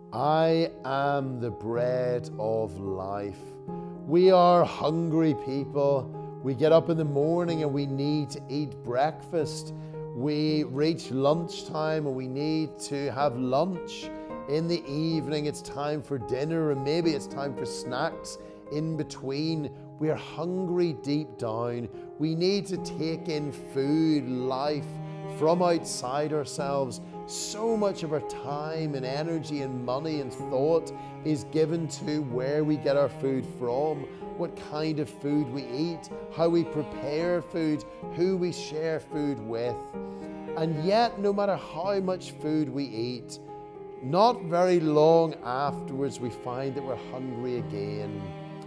I am the bread of life. We are hungry people. We get up in the morning and we need to eat breakfast. We reach lunchtime and we need to have lunch. In the evening, it's time for dinner, and maybe it's time for snacks in between. We are hungry deep down. We need to take in food, life from outside ourselves. So much of our time and energy and money and thought is given to where we get our food from, what kind of food we eat, how we prepare food, who we share food with. And yet, no matter how much food we eat, not very long afterwards we find that we're hungry again.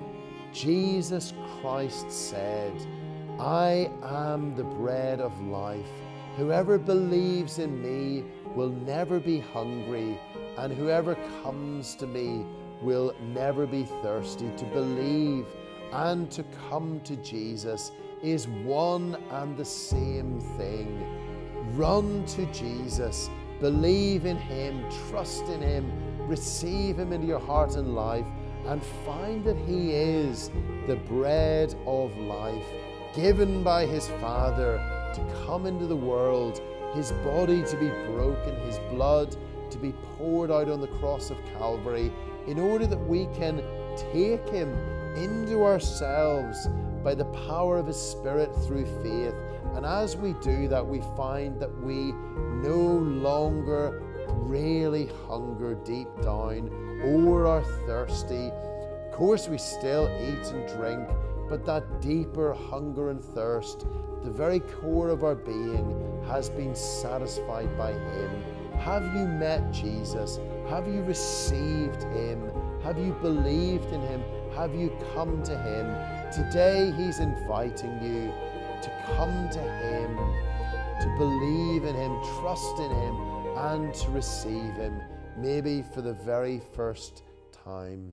Jesus Christ said, I am the bread of life. Whoever believes in me will never be hungry, and whoever comes to me will never be thirsty. To believe and to come to Jesus is one and the same thing. Run to Jesus, believe in Him, trust in Him, receive Him into your heart and life, and find that He is the bread of life, given by His Father to come into the world, His body to be broken, His blood to be poured out on the cross of Calvary, in order that we can take Him into ourselves by the power of His Spirit through faith. And as we do that, we find that we no longer really hunger deep down or are thirsty. Of course, we still eat and drink, but that deeper hunger and thirst, the very core of our being, has been satisfied by Him. Have you met Jesus? Have you received Him? Have you believed in Him? Have you come to Him? Today He's inviting you to come to Him, to believe in Him, trust in Him, and to receive Him, maybe for the very first time.